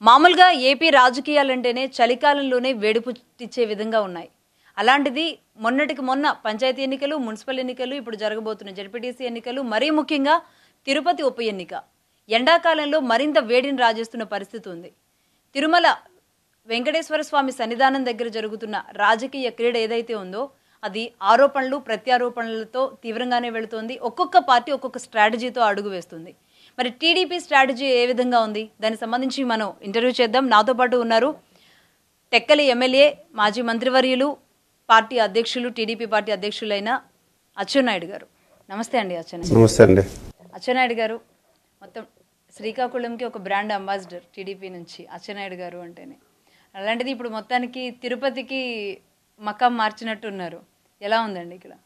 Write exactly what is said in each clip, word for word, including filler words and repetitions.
మామూలుగా ఏపీ రాజకీయాలంటేనే చలికాలంలోనే వేడిపుట్టించే విధంగా ఉన్నాయి. అలాంటిది మొన్నటికి మొన్న పంచాయతీ ఎన్నికలు, మున్సిపల్ ఎన్నికలు, ఇప్పుడు జరగబోతున్న జెడ్పీటీసీ ఎన్నికలు, మరీ ముఖ్యంగా తిరుపతి ఉప ఎన్నిక ఎండాకాలంలో మరింత వేడిని రాజేస్తున్న పరిస్థితి ఉంది. తిరుమల వెంకటేశ్వర స్వామి సన్నిధానం దగ్గర జరుగుతున్న రాజకీయ క్రీడ ఏదైతే ఉందో అది ఆరోపణలు ప్రత్యారోపణలతో తీవ్రంగానే వెళుతోంది. ఒక్కొక్క పార్టీ ఒక్కొక్క స్ట్రాటజీతో అడుగు వేస్తుంది. మరి టీడీపీ స్ట్రాటజీ ఏ విధంగా ఉంది, దానికి సంబంధించి మనం ఇంటర్వ్యూ చేద్దాం. నాతో పాటు ఉన్నారు టెక్కలి ఎమ్మెల్యే, మాజీ మంత్రివర్యులు, పార్టీ అధ్యక్షులు, టీడీపీ పార్టీ అధ్యక్షులైన అచ్చెన్నాయుడు గారు. నమస్తే అండి అచ్చెన్నాయుడు. నమస్తే అండి. అచ్చెన్నాయుడు గారు మొత్తం శ్రీకాకుళంకి ఒక బ్రాండ్ అంబాసిడర్ టీడీపీ నుంచి అచ్చెన్నాయుడు గారు అంటేనే. అలాంటిది ఇప్పుడు మొత్తానికి తిరుపతికి మకాం మార్చినట్టున్నారు. ఎలా ఉందండి ఇక్కడ?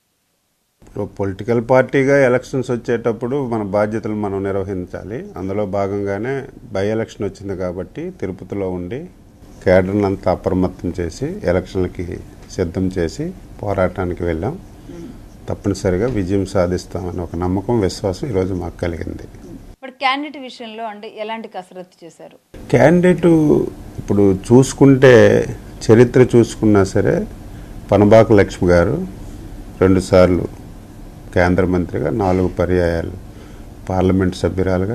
పొలిటికల్ పార్టీగా ఎలక్షన్స్ వచ్చేటప్పుడు మన బాధ్యతలు మనం నిర్వహించాలి. అందులో భాగంగానే బై ఎలక్షన్ వచ్చింది కాబట్టి తిరుపతిలో ఉండి కేడర్ని అంతా అప్రమత్తం చేసి ఎలక్షన్లకి సిద్ధం చేసి పోరాటానికి వెళ్ళాం. తప్పనిసరిగా విజయం సాధిస్తామని ఒక నమ్మకం, విశ్వాసం ఈరోజు మాకు కలిగింది. ఇప్పుడు క్యాండిడేట్ విషయంలో అంటే ఎలాంటి కసరత్తు చేశారు? క్యాండిడేటు ఇప్పుడు చూసుకుంటే చరిత్ర చూసుకున్నా సరే పనబాక లక్ష్మి గారు రెండుసార్లు కేంద్ర మంత్రిగా, నాలుగు పర్యాయాలు పార్లమెంట్ సభ్యురాలుగా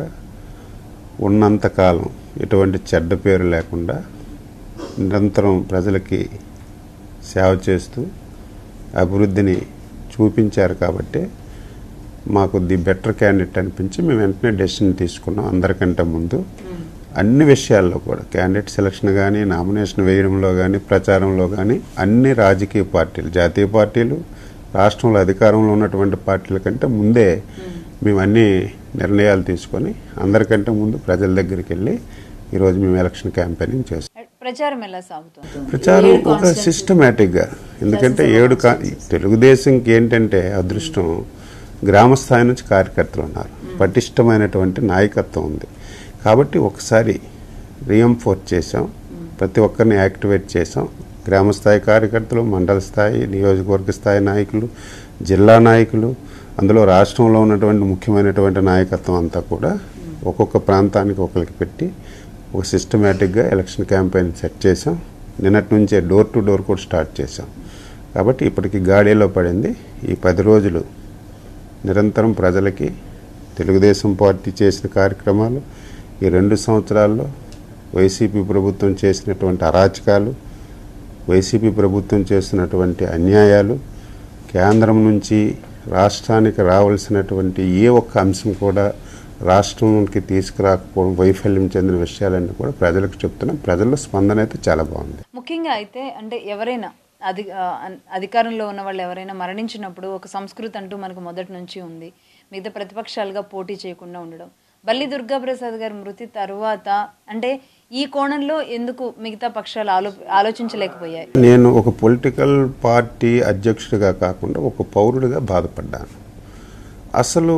ఉన్నంతకాలం ఎటువంటి చెడ్డ పేరు లేకుండా నిరంతరం ప్రజలకి సేవ చేస్తూ అభివృద్ధిని చూపించారు. కాబట్టి మాకు ది బెటర్ క్యాండిడేట్ అనిపించి మేము వెంటనే డెసిషన్ తీసుకున్నాం. అందరికంటే ముందు అన్ని విషయాల్లో కూడా క్యాండిడేట్ సెలక్షన్ కానీ, నామినేషన్ వేయడంలో కానీ, ప్రచారంలో కానీ అన్ని రాజకీయ పార్టీలు, జాతీయ పార్టీలు, రాష్ట్రంలో అధికారంలో ఉన్నటువంటి పార్టీల కంటే ముందే మేము అన్ని నిర్ణయాలు తీసుకొని అందరికంటే ముందు ప్రజల దగ్గరికి వెళ్ళి ఈరోజు మేము ఎలక్షన్ క్యాంపెయినింగ్ చేస్తాం. ప్రచారం ఎలా సాగుతుంది? ప్రచారం ఒక సిస్టమేటిక్గా, ఎందుకంటే ఏడు తెలుగుదేశంకి ఏంటంటే అదృష్టం, గ్రామ స్థాయి నుంచి కార్యకర్తలు ఉన్నారు, పటిష్టమైనటువంటి నాయకత్వం ఉంది. కాబట్టి ఒకసారి రీఎంఫోర్స్ చేసాం, ప్రతి ఒక్కరిని యాక్టివేట్ చేసాం. గ్రామ స్థాయి కార్యకర్తలు, మండల స్థాయి, నియోజకవర్గ స్థాయి నాయకులు, జిల్లా నాయకులు, అందులో రాష్ట్రంలో ఉన్నటువంటి ముఖ్యమైనటువంటి నాయకత్వం అంతా కూడా ఒక్కొక్క ప్రాంతానికి ఒకరికి పెట్టి ఒక సిస్టమేటిక్గా ఎలక్షన్ క్యాంపెయిన్ సెట్ చేసాం. నిన్నటి నుంచే డోర్ టు డోర్ కూడా స్టార్ట్ చేసాం. కాబట్టి ఇప్పటికి గాడిలో పడింది. ఈ పది రోజులు నిరంతరం ప్రజలకి తెలుగుదేశం పార్టీ చేసిన కార్యక్రమాలు, ఈ రెండు సంవత్సరాల్లో వైసీపీ ప్రభుత్వం చేసినటువంటి అరాచకాలు, వైసీపీ ప్రభుత్వం చేసినటువంటి అన్యాయాలు, కేంద్రం నుంచి రాష్ట్రానికి రావాల్సినటువంటి ఏ ఒక్క అంశం కూడా రాష్ట్రంకి తీసుకురాకపోవడం, వైఫల్యం చెందిన విషయాలన్నీ కూడా ప్రజలకు చెప్తున్నాం. ప్రజల్లో స్పందన అయితే చాలా బాగుంది. ముఖ్యంగా అయితే అంటే ఎవరైనా అధి అధికారంలో ఉన్న వాళ్ళు ఎవరైనా మరణించినప్పుడు ఒక సంస్కృతి అంటూ మనకు మొదటి నుంచి ఉంది. మిగతా ప్రతిపక్షాలుగా పోటీ చేయకుండా ఉండడం. బల్లి దుర్గాప్రసాద్ గారి మృతి తర్వాత అంటే ఈ కోణంలో ఎందుకు మిగతా పక్షాలు ఆలో ఆలోచించలేకపోయాయి? నేను ఒక పొలిటికల్ పార్టీ అధ్యక్షుడిగా కాకుండా ఒక పౌరుడిగా బాధపడ్డాను. అసలు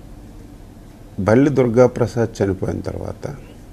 బల్లి దుర్గాప్రసాద్ చనిపోయిన తర్వాత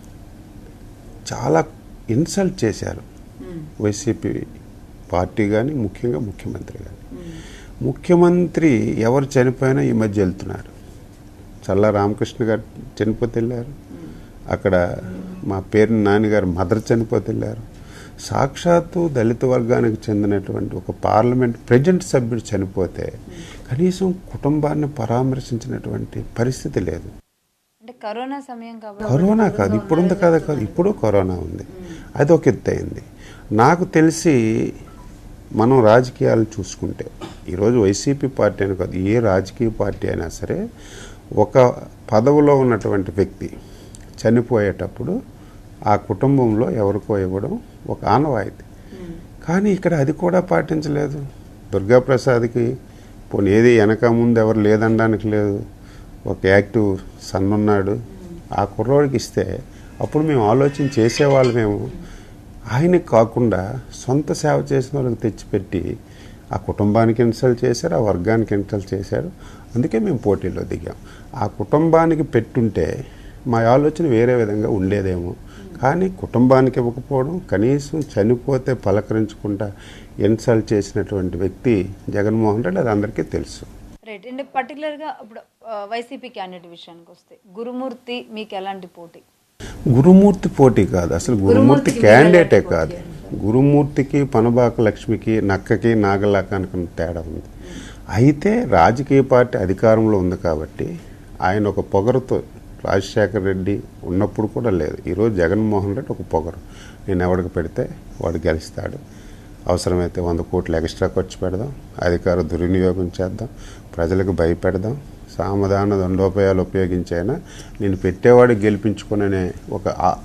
చాలా ఇన్సల్ట్ చేశారు వైసీపీ పార్టీ కానీ, ముఖ్యంగా ముఖ్యమంత్రి కానీ. ముఖ్యమంత్రి ఎవరు చనిపోయినా ఈ మధ్య వెళ్తున్నారు. చల్లా రామకృష్ణ గారు చనిపోతే వెళ్ళారు, అక్కడ మా పేరు నాన్నగారు మదర్ చనిపోతే వెళ్ళారు. సాక్షాత్తు దళిత వర్గానికి చెందినటువంటి ఒక పార్లమెంట్ ప్రెసిడెంట్ సభ్యుడు చనిపోతే కనీసం కుటుంబాన్ని పరామర్శించినటువంటి పరిస్థితి లేదు. అంటే కరోనా సమయం కాబట్టి. కరోనా కాదు, ఇప్పుడు ఉంది కదా, కాదు ఇప్పుడు కరోనా ఉంది. అది ఒక ఎత్తు అయింది. నాకు తెలిసి మనం రాజకీయాలు చూసుకుంటే ఈరోజు వైసీపీ పార్టీ అని కాదు, ఏ రాజకీయ పార్టీ అయినా సరే ఒక పదవిలో ఉన్నటువంటి వ్యక్తి చనిపోయేటప్పుడు ఆ కుటుంబంలో ఎవరికో ఇవ్వడం ఒక ఆనవాయితీ. కానీ ఇక్కడ అది కూడా పాటించలేదు. దుర్గాప్రసాద్కి పోనీ ఏది వెనక ముందు ఎవరు లేదనడానికి లేదు, ఒక యాక్టివ్ సన్ ఉన్నాడు, ఆ కుర్రోడికి ఇస్తే అప్పుడు మేము ఆలోచన చేసేవాళ్ళు. మేము ఆయనకి కాకుండా సొంత సేవ చేసిన వాళ్ళకి తెచ్చిపెట్టి ఆ కుటుంబానికి ఇన్సల్ట్ చేశారు, ఆ వర్గానికి ఇన్సల్ట్ చేశారు. అందుకే మేము పోటీలో దిగాం. ఆ కుటుంబానికి పెట్టుంటే మా ఆలోచన వేరే విధంగా ఉండేదేమో. కానీ కుటుంబానికి ఇవ్వకపోవడం, కనీసం చనిపోతే పలకరించకుండా ఇన్సల్ట్ చేసినటువంటి వ్యక్తి జగన్మోహన్ రెడ్డి, అది అందరికీ తెలుసు. రైట్. అంటే పర్టికులర్గా ఇప్పుడు వైసీపీ క్యాండిడేట్ విషయానికి వస్తే గురుమూర్తి మీకు ఎలాంటి పోటీ? గురుమూర్తి పోటీ కాదు, అసలు గురుమూర్తి క్యాండిడేటే కాదు. గురుమూర్తికి పనబాక లక్ష్మికి నక్కకి నాగలాకానికి తేడా ఉంది. అయితే రాజకీయ పార్టీ అధికారంలో ఉంది కాబట్టి ఆయన ఒక పొగరుతో, రాజశేఖర రెడ్డి ఉన్నప్పుడు కూడా లేదు, ఈరోజు జగన్మోహన్ రెడ్డి ఒక పొగరు, నేను ఎవరికి పెడితే వాడు గెలుస్తాడు, అవసరమైతే వంద కోట్లు ఎక్స్ట్రా ఖర్చు పెడదాం, అధికార దుర్వినియోగం చేద్దాం, ప్రజలకు భయపెడదాం, సామధాన దండోపాయాలు ఉపయోగించైనా నేను పెట్టేవాడికి గెలిపించుకునే ఒక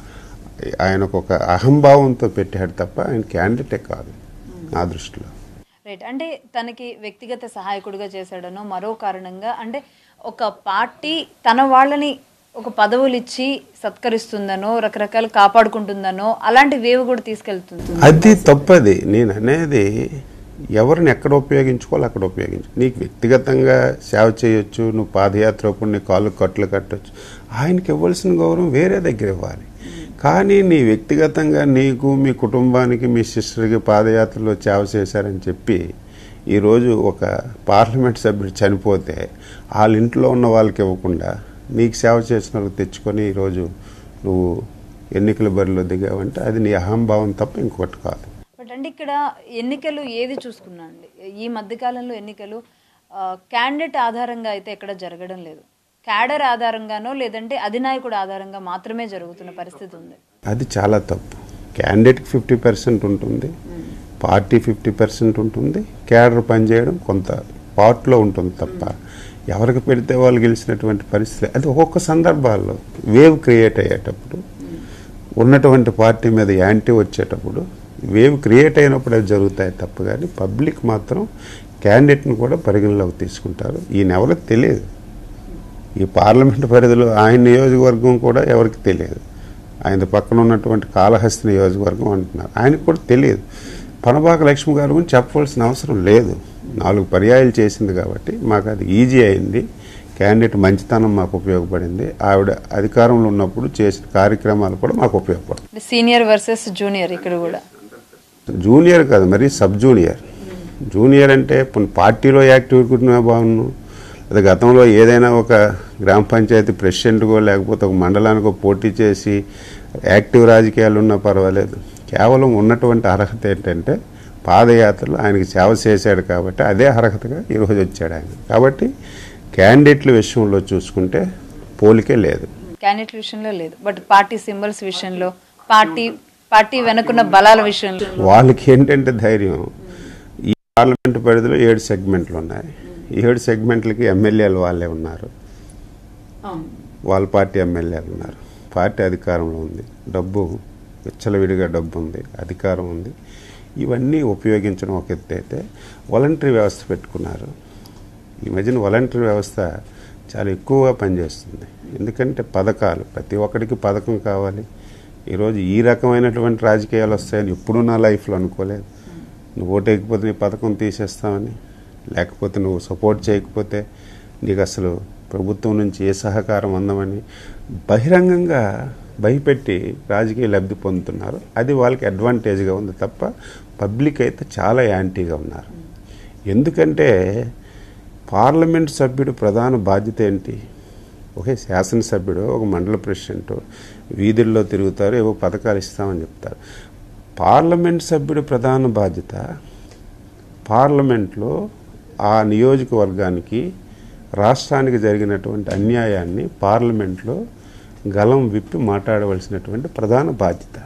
ఆయనకు ఒక అహంభావంతో పెట్టాడు తప్ప ఆయన క్యాండిడేటే కాదు నా దృష్టిలో. రైట్. అంటే తనకి వ్యక్తిగత సహాయకుడిగా చేశాడనో మరో కారణంగా, అంటే ఒక పార్టీ తన వాళ్ళని ఒక పదవులు ఇచ్చి సత్కరిస్తుందనో రకరకాలు కాపాడుకుంటుందనో అలాంటి వేవ్ కూడా తీసుకెళ్తుంది. అది తప్పది. నేను అనేది ఎవరిని ఎక్కడ ఉపయోగించుకోవాలి అక్కడ ఉపయోగించు. నీకు వ్యక్తిగతంగా సేవ చేయొచ్చు, నువ్వు పాదయాత్ర అప్పుడు నీ కాళ్ళు కట్లు కట్టొచ్చు, ఆయనకి ఇవ్వాల్సిన గౌరవం వేరే దగ్గర ఇవ్వాలి. కానీ నీ వ్యక్తిగతంగా నీకు, మీ కుటుంబానికి, మీ సిస్టర్కి పాదయాత్రలో సేవ చేశారని చెప్పి ఈరోజు ఒక పార్లమెంట్ సభ్యుడు చనిపోతే వాళ్ళ ఇంట్లో ఉన్న వాళ్ళకి ఇవ్వకుండా నీకు సేవ చేసిన వాళ్ళకి తెచ్చుకొని ఈరోజు నువ్వు ఎన్నికల బరిలో దిగావంటే అది నీ అహంభావం తప్ప ఇంకొకటి కాదు. బట్ అంటే ఇక్కడ ఎన్నికలు ఏది చూసుకున్నా అండి, ఈ మధ్యకాలంలో ఎన్నికలు క్యాండిడేట్ ఆధారంగా అయితే ఎక్కడ జరగడం లేదు, క్యాడర్ ఆధారంగానో లేదంటే అధినాయకుడు ఆధారంగా మాత్రమే జరుగుతున్న పరిస్థితి ఉంది. అది చాలా తప్పు. క్యాండిడేట్కి ఫిఫ్టీ పర్సెంట్ ఉంటుంది, పార్టీ ఫిఫ్టీ పర్సెంట్ ఉంటుంది, క్యాడర్ పనిచేయడం కొంత పార్ట్లో ఉంటుంది తప్ప ఎవరికి పెడితే వాళ్ళు గెలిచినటువంటి పరిస్థితి అది ఒక్కొక్క సందర్భాల్లో వేవ్ క్రియేట్ అయ్యేటప్పుడు, ఉన్నటువంటి పార్టీ మీద యాంటీ వచ్చేటప్పుడు వేవ్ క్రియేట్ అయినప్పుడు అది జరుగుతాయి తప్ప. కానీ పబ్లిక్ మాత్రం క్యాండిడేట్ని కూడా పరిగణలోకి తీసుకుంటారు. ఈయన ఎవరికి తెలియదు, ఈ పార్లమెంట్ పరిధిలో ఆయన నియోజకవర్గం కూడా ఎవరికి తెలియదు, ఆయన పక్కన ఉన్నటువంటి కాళహస్తి నియోజకవర్గం అంటున్నారు, ఆయనకు కూడా తెలియదు. పనబాక లక్ష్మి గారి గురించి చెప్పవలసిన అవసరం లేదు, నాలుగు పర్యాయాలు చేసింది కాబట్టి మాకు అది ఈజీ అయింది. క్యాండిడేట్ మంచితనం మాకు ఉపయోగపడింది, ఆవిడ అధికారంలో ఉన్నప్పుడు చేసిన కార్యక్రమాలు కూడా మాకు ఉపయోగపడుతుంది. సీనియర్ వర్సెస్ జూనియర్ ఇక్కడ కూడా జూనియర్ కాదు, మరి సబ్ జూనియర్. జూనియర్ అంటే పార్టీలో యాక్టివ్గా బాగున్నాను, అది గతంలో ఏదైనా ఒక గ్రామ పంచాయతీ ప్రెసిడెంట్కో లేకపోతే ఒక మండలానికో పోటీ చేసి యాక్టివ్ రాజకీయాలు ఉన్నా పర్వాలేదు. కేవలం ఉన్నటువంటి అర్హత ఏంటంటే పాదయాత్రలో ఆయనకి సేవ చేశాడు కాబట్టి అదే అర్హతగా ఈరోజు వచ్చాడు ఆయన. కాబట్టి క్యాండిడేట్ల విషయంలో చూసుకుంటే పోలికే లేదు, క్యాండిడేట్ల విషయంలో లేదు. బట్ పార్టీ సింబల్స్ విషయంలో, పార్టీ పార్టీ వెనుకున్న బలాల విషయంలో వాళ్ళకి ఏంటంటే ధైర్యం. ఈ పార్లమెంటు పరిధిలో ఏడు సెగ్మెంట్లు ఉన్నాయి, ఏడు సెగ్మెంట్లకి ఎమ్మెల్యేలు వాళ్ళే ఉన్నారు, వాళ్ళ పార్టీ ఎమ్మెల్యేలు ఉన్నారు, పార్టీ అధికారంలో ఉంది, డబ్బు విచ్చలవిడిగా డబ్బు ఉంది, అధికారం ఉంది. ఇవన్నీ ఉపయోగించడం ఒక ఎత్తు అయితే వాలంటరీ వ్యవస్థ పెట్టుకున్నారు. ఈ మధ్యన వాలంటరీ వ్యవస్థ చాలా ఎక్కువగా పనిచేస్తుంది. ఎందుకంటే పథకాలు ప్రతి ఒక్కడికి పథకం కావాలి. ఈరోజు ఈ రకమైనటువంటి రాజకీయాలు వస్తాయని ఎప్పుడూ నా లైఫ్లో అనుకోలేదు. నువ్వు ఓటేయకపోతే నీ పథకం తీసేస్తామని, లేకపోతే నువ్వు సపోర్ట్ చేయకపోతే నీకు అసలు ప్రభుత్వం నుంచి ఏ సహకారం అందమని బహిరంగంగా భయపెట్టి రాజకీయ లబ్ధి పొందుతున్నారు. అది వాళ్ళకి అడ్వాంటేజ్గా ఉంది తప్ప పబ్లిక్ అయితే చాలా యాంటీగా ఉన్నారు. ఎందుకంటే పార్లమెంట్ సభ్యుడు ప్రధాన బాధ్యత ఏంటి? ఒకే శాసనసభ్యుడు, ఒక మండల ప్రెసిడెంట్ వీధుల్లో తిరుగుతారు, ఏవో పథకాలు ఇస్తామని చెప్తారు. పార్లమెంట్ సభ్యుడి ప్రధాన బాధ్యత పార్లమెంట్లో ఆ నియోజకవర్గానికి, రాష్ట్రానికి జరిగినటువంటి అన్యాయాన్ని పార్లమెంట్లో గలం విప్పి మాట్లాడవలసినటువంటి ప్రధాన బాధ్యత.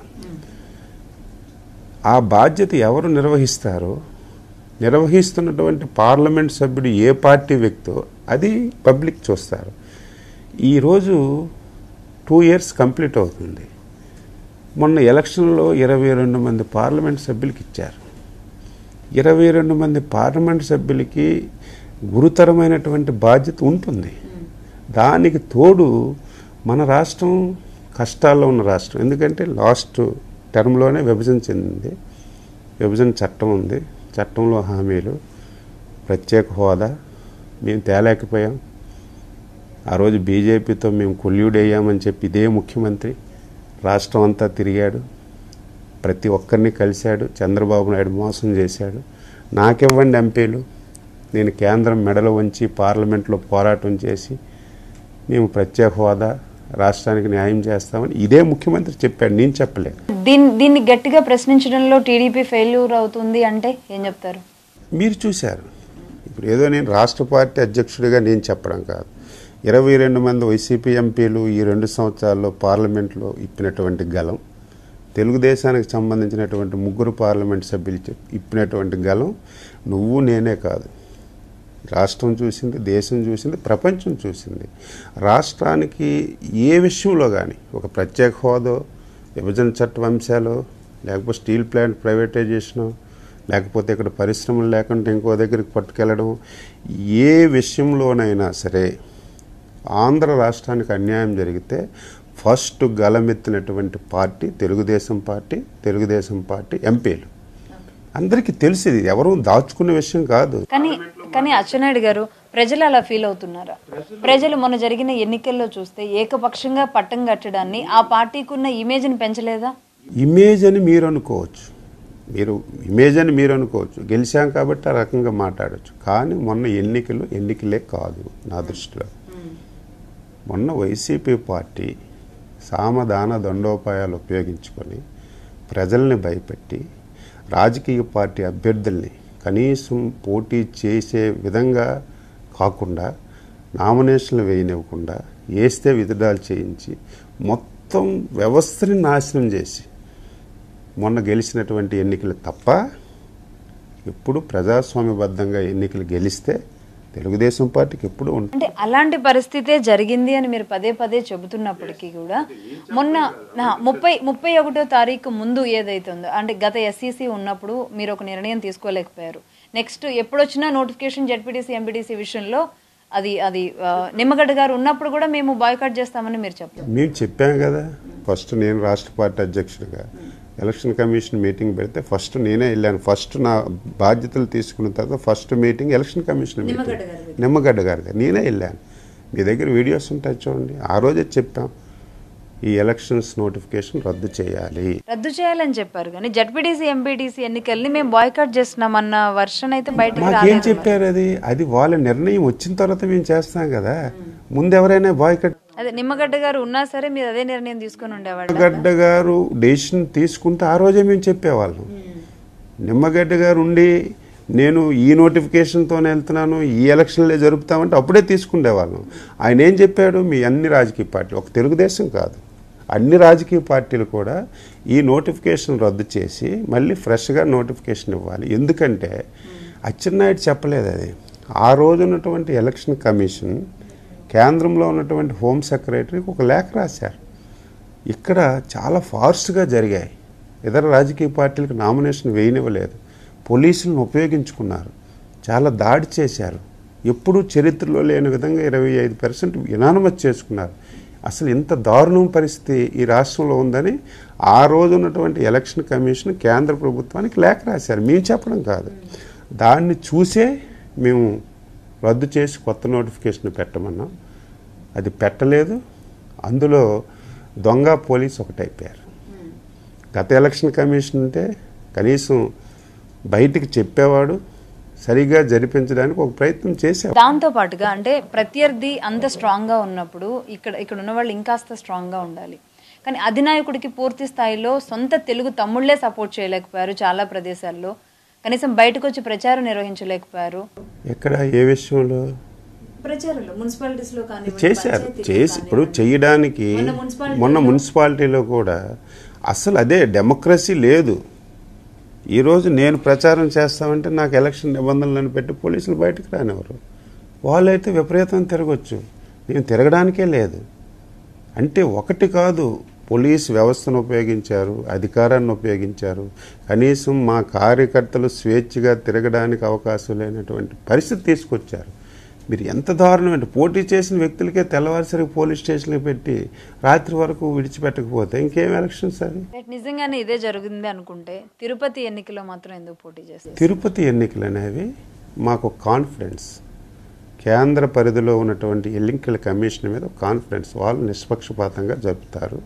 ఆ బాధ్యత ఎవరు నిర్వహిస్తారో, నిర్వహిస్తున్నటువంటి పార్లమెంట్ సభ్యుడు ఏ పార్టీ వ్యక్తో అది పబ్లిక్ చూస్తారు. ఈరోజు టూ ఇయర్స్ కంప్లీట్ అవుతుంది. మొన్న ఎలక్షన్లో ఇరవై రెండు మంది పార్లమెంట్ సభ్యులకి ఇచ్చారు. ఇరవై రెండు మంది పార్లమెంట్ సభ్యులకి గురుతరమైనటువంటి బాధ్యత ఉంటుంది. దానికి తోడు మన రాష్ట్రం కష్టాల్లో ఉన్న రాష్ట్రం. ఎందుకంటే లాస్ట్ టర్మ్లోనే విభజన చెందింది, విభజన చట్టం ఉంది, చట్టంలో హామీలు, ప్రత్యేక హోదా మేము తేలేకపోయాం. ఆ రోజు బీజేపీతో మేము కొల్యూడయ్యామని చెప్పి ఇదే ముఖ్యమంత్రి రాష్ట్రం అంతా తిరిగాడు, ప్రతి ఒక్కరిని కలిశాడు, చంద్రబాబు నాయుడు మోసం చేశాడు. నాకివ్వండి ఎంపీలు, నేను కేంద్రం మెడలో వంచి పార్లమెంట్లో పోరాటం చేసి మేము ప్రత్యేక హోదా, రాష్ట్రానికి న్యాయం చేస్తామని ఇదే ముఖ్యమంత్రి చెప్పాడు, నేను చెప్పలేదు. దీన్ని దీన్ని గట్టిగా ప్రశ్నించడంలో టీడీపీ ఫెయిల్యూర్ అవుతుంది అంటే ఏం చెప్తారు? మీరు చూశారు, ఇప్పుడు ఏదో నేను రాష్ట్ర పార్టీ అధ్యక్షుడిగా నేను చెప్పడం కాదు, ఇరవై రెండు మంది వైసీపీ ఎంపీలు ఈ రెండు సంవత్సరాల్లో పార్లమెంట్లో ఇప్పినటువంటి గలం, తెలుగుదేశానికి సంబంధించినటువంటి ముగ్గురు పార్లమెంట్ సభ్యులు ఇప్పినటువంటి గలం నువ్వు నేనే కాదు, రాష్ట్రం చూసింది, దేశం చూసింది, ప్రపంచం చూసింది. రాష్ట్రానికి ఏ విషయంలో కానీ ఒక ప్రత్యేక హోదా, విభజన చట్టం అంశాలు, లేకపోతే స్టీల్ ప్లాంట్ ప్రైవేటైజేషను, లేకపోతే ఇక్కడ పరిశ్రమలు లేకుంటే ఇంకో దగ్గరికి పట్టుకెళ్ళడం, ఏ విషయంలోనైనా సరే ఆంధ్ర రాష్ట్రానికి అన్యాయం జరిగితే ఫస్ట్ గలమెత్తినటువంటి party Telugu Desam party, Telugu Desam party ఎంపీలు. అందరికీ తెలిసింది, ఎవరు దాచుకునే విషయం కాదు. కానీ కానీ అచ్చెన్నాయుడు గారు, ప్రజలు అలా ఫీల్ అవుతున్నారా? ప్రజలు మొన్న జరిగిన ఎన్నికల్లో చూస్తే ఏకపక్షంగా పట్టం కట్టడాన్ని ఆ పార్టీకి ఉన్న ఇమేజ్ని పెంచలేదా? ఇమేజ్ అని మీరు అనుకోవచ్చు, మీరు ఇమేజ్ అని మీరు అనుకోవచ్చు, గెలిచాం కాబట్టి ఆ రకంగా మాట్లాడచ్చు. కానీ మొన్న ఎన్నికలు ఎన్నికలే కాదు నా దృష్టిలో. మొన్న వైసీపీ పార్టీ సామదాన దండోపాయాలు ఉపయోగించుకొని ప్రజల్ని భయపెట్టి రాజకీయ పార్టీ అభ్యర్థుల్ని కనీసం పోటీ చేసే విధంగా కాకుండా, నామినేషన్లు వేయనివ్వకుండా, వేస్తే విత్డ్రాల్ చేయించి మొత్తం వ్యవస్థని నాశనం చేసి మొన్న గెలిచినటువంటి ఎన్నికలు తప్ప, ఎప్పుడు ప్రజాస్వామ్యబద్ధంగా ఎన్నికలు గెలిస్తే తెలుగుదేశం పార్టీకి ఎప్పుడు ఉంటుంది. అంటే అలాంటి పరిస్థితే జరిగింది అని మీరు పదే పదే చెబుతున్నప్పటికీ కూడా మొన్న ముప్పై ముప్పై ఒకటో తారీఖు ముందు ఏదైతే ఉందో, అంటే గత ఎస్ఈసి ఉన్నప్పుడు మీరు ఒక నిర్ణయం తీసుకోలేకపోయారు. నెక్స్ట్ ఎప్పుడొచ్చినా నోటిఫికేషన్ జెడ్పీటీసీ ఎంపీటీసీ విషయంలో అది అది నిమ్మగడ్డ గారు ఉన్నప్పుడు కూడా మేము బాయ్కాట్ చేస్తామని మీరు చెప్పారు. మేము చెప్పాం కదా, ఫస్ట్ నేను రాష్ట్ర పార్టీ అధ్యక్షుడిగా ఎలక్షన్ కమిషన్ మీటింగ్ పెడితే ఫస్ట్ నేనే వెళ్ళాను. ఫస్ట్ నా బాధ్యతలు తీసుకున్న తర్వాత first meeting election commission meeting Nimmagadda గారి నేనే వెళ్ళాను. మీ దగ్గర వీడియోస్ ఉంటాయి చూడండి. ఆ రోజే చెప్పాం ఈ ఎలక్షన్స్ నోటిఫికేషన్ రద్దు చేయాలి రద్దు చేయాలని చెప్పారు. కానీ జెడ్పీటీసీ ఎంపీటీసీ ఎన్నికల్ని మేము బాయ్కాట్ చేస్తున్నామన్న వర్షన్ అయితే బయటకు రాలేదు. ఏం చెప్పారు? అది అది వాళ్ళ నిర్ణయం వచ్చిన తర్వాత మేము చేస్తాం కదా. ముందు ఎవరైనా బాయ్కాట్, అదే నిమ్మగడ్డ గారు ఉన్నా సరే మీరు అదే నిర్ణయం తీసుకుని ఉండేవాళ్ళు. నిమ్మగడ్డ గారు డెసిషన్ తీసుకుంటే ఆ రోజే మేము చెప్పేవాళ్ళం. నిమ్మగడ్డ గారు ఉండి నేను ఈ నోటిఫికేషన్తోనే వెళ్తున్నాను, ఈ ఎలక్షన్లే జరుపుతామంటే అప్పుడే తీసుకుండేవాళ్ళం. ఆయన ఏం చెప్పాడు? మీ అన్ని రాజకీయ పార్టీలు, ఒక తెలుగుదేశం కాదు అన్ని రాజకీయ పార్టీలు కూడా ఈ నోటిఫికేషన్ రద్దు చేసి మళ్ళీ ఫ్రెష్గా నోటిఫికేషన్ ఇవ్వాలి. ఎందుకంటే అచ్చెన్నాయుడు చెప్పలేదు అది. ఆ రోజు ఉన్నటువంటి ఎలక్షన్ కమిషన్ కేంద్రంలో ఉన్నటువంటి హోమ్ సెక్రటరీకి ఒక లేఖ రాశారు. ఇక్కడ చాలా ఫాస్ట్గా జరిగాయి. ఇతర రాజకీయ పార్టీలకు నామినేషన్ వేయనివ్వలేదు, పోలీసులను ఉపయోగించుకున్నారు, చాలా దాడి చేశారు, ఎప్పుడూ చరిత్రలో లేని విధంగా ఇరవై ఐదు పర్సెంట్ యునానిమస్ చేసుకున్నారు. అసలు ఇంత దారుణం పరిస్థితి ఈ రాష్ట్రంలో ఉందని ఆ రోజు ఉన్నటువంటి ఎలక్షన్ కమిషన్ కేంద్ర ప్రభుత్వానికి లేఖ రాశారు. మేము చెప్పడం కాదు, దాన్ని చూసే మేము రద్దు చేసి కొత్త నోటిఫికేషన్ పెట్టమన్నాం. అది పెట్టలేదు. అందులో దొంగ పోలీస్ ఒకటైపోయారు. గత ఎలక్షన్ కమిషన్ అంటే కనీసం బయటికి చెప్పేవాడు, సరిగా జరిపించడానికి ఒక ప్రయత్నం చేశారు. దాంతో పాటుగా అంటే ప్రత్యర్థి అంత స్ట్రాంగ్గా ఉన్నప్పుడు ఇక్కడ ఇక్కడ ఉన్న వాళ్ళు ఇంకాస్త స్ట్రాంగ్గా ఉండాలి. కానీ అధినాయకుడికి పూర్తి స్థాయిలో సొంత తెలుగు తమ్ముళ్లే సపోర్ట్ చేయలేకపోయారు. చాలా ప్రదేశాల్లో కనీసం బయటకు వచ్చి ప్రచారం నిర్వహించలేకపోయారు. ఎక్కడ ఏ విషయంలో ప్రచారంలో మున్సిపాలిటీస్లో కానీ చేశారు. చేసి ఇప్పుడు చేయడానికి మొన్న మున్సిపాలిటీలో కూడా అసలు అదే డెమోక్రసీ లేదు. ఈరోజు నేను ప్రచారం చేస్తామంటే నాకు ఎలక్షన్ నిబంధనలను పెట్టి పోలీసులు బయటకు రానివ్వరు. వాళ్ళైతే విపరీతం తిరగచ్చు, నేను తిరగడానికే లేదు. అంటే ఒకటి కాదు, పోలీస్ వ్యవస్థను ఉపయోగించారు, అధికారాన్ని ఉపయోగించారు. కనీసం మా కార్యకర్తలు స్వేచ్ఛగా తిరగడానికి అవకాశం లేనటువంటి పరిస్థితి తీసుకొచ్చారు. మీరు ఎంత దారుణం అంటే పోటీ చేసిన వ్యక్తులకే తెల్లవారుసరికి పోలీస్ స్టేషన్కి పెట్టి రాత్రి వరకు విడిచిపెట్టకపోతే ఇంకేం ఎలక్షన్స్ అది? నిజంగానే ఇదే జరుగుతుంది అనుకుంటే తిరుపతి ఎన్నికల్లో మాత్రం ఎందుకు పోటీ చేస్తారు? తిరుపతి ఎన్నికలు అనేవి మాకు కాన్ఫిడెన్స్, కేంద్ర పరిధిలో ఉన్నటువంటి ఎన్నికల కమిషన్ మీద కాన్ఫిడెన్స్. వాళ్ళు నిష్పక్షపాతంగా జరుపుతారు,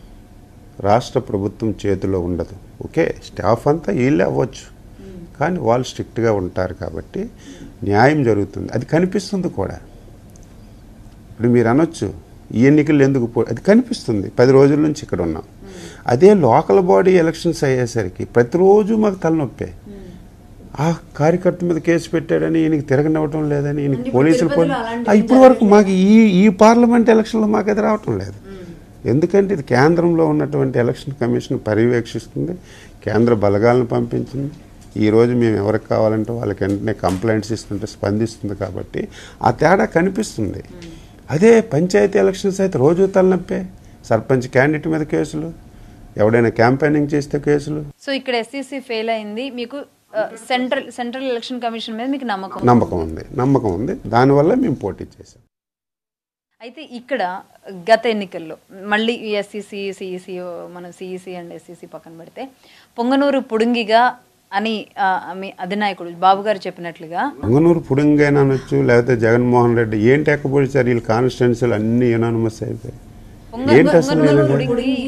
రాష్ట్ర ప్రభుత్వం చేతిలో ఉండదు. ఓకే, స్టాఫ్ అంతా వీళ్ళే అవ్వచ్చు, కానీ వాళ్ళు స్ట్రిక్ట్గా ఉంటారు కాబట్టి న్యాయం జరుగుతుంది. అది కనిపిస్తుంది కూడా. ఇప్పుడు మీరు అనొచ్చు ఈ ఎన్నికలు ఎందుకు పో అది కనిపిస్తుంది. పది రోజుల నుంచి ఇక్కడ ఉన్నాం. అదే లోకల్ బాడీ ఎలక్షన్స్ అయ్యేసరికి ప్రతిరోజు మాకు తలనొప్పే. ఆ కార్యకర్త మీద కేసు పెట్టాడని ఈయనకి తిరగనివ్వటం లేదని ఈయనకి పోలీసులు ఇప్పటి వరకు మాకు ఈ ఈ పార్లమెంట్ ఎలక్షన్లో మాకు అది రావటం లేదు. ఎందుకంటే ఇది కేంద్రంలో ఉన్నటువంటి ఎలక్షన్ కమిషన్ పర్యవేక్షిస్తుంది, కేంద్ర బలగాలను పంపించింది. ఈరోజు మేము ఎవరికి కావాలంటే వాళ్ళకి వెంటనే కంప్లైంట్స్ ఇస్తుంటే స్పందిస్తుంది. కాబట్టి ఆ తేడా కనిపిస్తుంది. అదే పంచాయతీ ఎలక్షన్స్ అయితే రోజు తలనొప్పే. సర్పంచ్ క్యాండిడేట్ మీద కేసులు, ఎవడైనా క్యాంపెయినింగ్ చేస్తే కేసులు. సో ఇక్కడ ఎస్సీసీ ఫెయిల్ అయింది, మీకు సెంట్రల్ సెంట్రల్ ఎలక్షన్ కమిషన్ మీద మీకు నమ్మకం నమ్మకం ఉంది నమ్మకం ఉంది దానివల్ల మేము పోటీ చేసాం. అయితే ఇక్కడ గత ఎన్నికల్లో మళ్ళీ ఎస్సీసీ సిఈసి మన సిఈసి అండ్ ఎస్సీసీ పక్కన పెడితే పొంగనూరు పుడుంగిగా అని మీ అధినాయకుడు బాబు గారు చెప్పినట్లుగా పొంగనూరు పుడుంగైనా అనొచ్చు, లేకపోతే జగన్మోహన్ రెడ్డి ఏంటి ఎక్కబోడిచారు వీళ్ళు కాన్స్టిట్యున్సీలు అన్ని యునానిమస్ అయిపోయాయి. ఏంటి అసలు అవును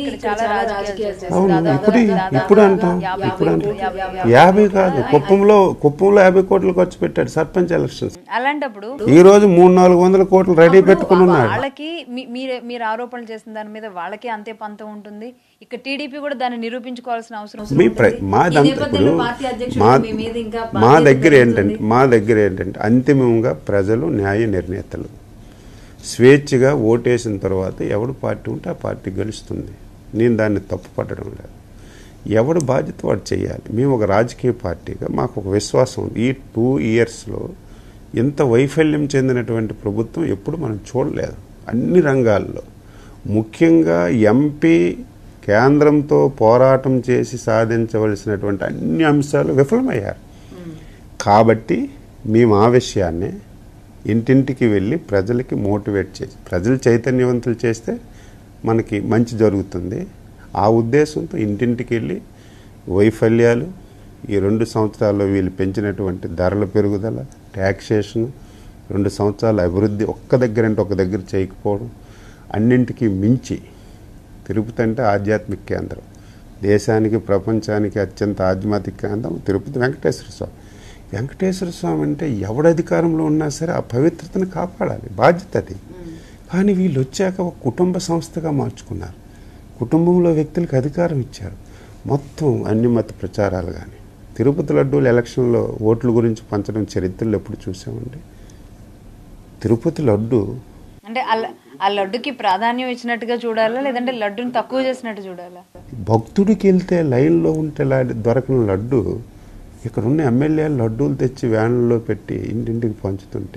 ఇప్పుడు ఇప్పుడు అంటాం ఇప్పుడు అంటాం యాభై కాదు కుప్పంలో కుప్పంలో యాభై కోట్లు ఖర్చు పెట్టాడు సర్పంచ్ ఎలక్షన్స్. అలాంటప్పుడు ఈ రోజు మూడు నాలుగు వందల కోట్లు రెడీ పెట్టుకుని ఉన్నాడు. వాళ్ళకి మీరు మీరు ఆరోపణలు చేసిన దాని మీద వాళ్ళకి అంతే పంతం ఉంటుంది. ఇక్కడ టీడీపీ కూడా దాన్ని నిరూపించుకోవాల్సిన అవసరం మీ మాదంతా ఇప్పుడు మా మా దగ్గర ఏంటంటే మా దగ్గర ఏంటంటే అంతిమంగా ప్రజలు న్యాయ నిర్ణేతలు స్వేచ్ఛగా ఓటేసిన తర్వాత ఎవడు పార్టీ ఉంటే ఆ పార్టీ గెలుస్తుంది. నేను దాన్ని తప్పు పట్టడం లేదు. ఎవడు బాధ్యత వాడు చేయాలి. మేము ఒక రాజకీయ పార్టీగా మాకు ఒక విశ్వాసం ఉంది. ఈ టూ ఇయర్స్లో ఇంత వైఫల్యం చెందినటువంటి ప్రభుత్వం ఎప్పుడు మనం చూడలేదు అన్ని రంగాల్లో. ముఖ్యంగా ఎంపీ కేంద్రంతో పోరాటం చేసి సాధించవలసినటువంటి అన్ని అంశాలు విఫలమయ్యారు. కాబట్టి మేము ఆ విషయాన్ని ఇంటింటికి వెళ్ళి ప్రజలకి మోటివేట్ చేసి ప్రజలు చైతన్యవంతులు చేస్తే మనకి మంచి జరుగుతుంది. ఆ ఉద్దేశంతో ఇంటింటికి వెళ్ళి వైఫల్యాలు, ఈ రెండు సంవత్సరాల్లో వీళ్ళు పెంచినటువంటి ధరల పెరుగుదల, ట్యాక్సేషన్, రెండు సంవత్సరాల అభివృద్ధి ఒక్క దగ్గర అంటే ఒక దగ్గర చేయకపోవడం, అన్నింటికి మించి తిరుపతి అంటే ఆధ్యాత్మిక కేంద్రం, దేశానికి ప్రపంచానికి అత్యంత ఆధ్యాత్మిక కేంద్రం తిరుపతి వెంకటేశ్వర స్వామి. వెంకటేశ్వర స్వామి అంటే ఎవడ అధికారంలో ఉన్నా సరే ఆ పవిత్రతను కాపాడాలి, బాధ్యత అది. కానీ వీళ్ళు వచ్చాక ఒక కుటుంబ సంస్థగా మార్చుకున్నారు. కుటుంబంలో వ్యక్తులకు అధికారం ఇచ్చారు. మొత్తం అన్ని మత ప్రచారాలు కానీ తిరుపతి లడ్డూలు ఎలక్షన్లో ఓట్ల గురించి పంచడం చరిత్రలో ఎప్పుడు చూసామండి. తిరుపతి లడ్డు అంటే ఆ లడ్డుకి ప్రాధాన్యం ఇచ్చినట్టుగా చూడాలా, లేదంటే లడ్డుని తక్కువ చేసినట్టు చూడాలా? భక్తుడికి వెళ్తే లైన్లో ఉంటే దొరకని లడ్డు ఇక్కడ ఉన్న ఎమ్మెల్యేలు లడ్డూలు తెచ్చి వ్యాన్లలో పెట్టి ఇంటింటికి పంచుతుంటే